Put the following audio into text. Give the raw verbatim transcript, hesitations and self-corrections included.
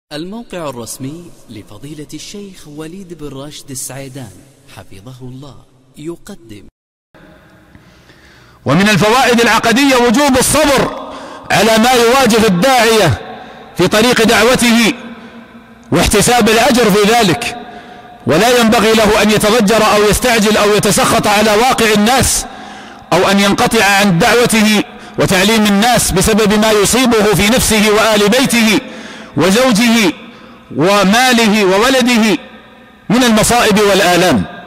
الموقع الرسمي لفضيلة الشيخ وليد بن راشد السعيدان حفظه الله يقدم. ومن الفوائد العقدية وجوب الصبر على ما يواجه الداعية في طريق دعوته واحتساب الأجر في ذلك، ولا ينبغي له أن يتضجر أو يستعجل أو يتسخط على واقع الناس أو أن ينقطع عن دعوته وتعليم الناس بسبب ما يصيبه في نفسه وآل بيته وزوجه وماله وولده من المصائب والآلام.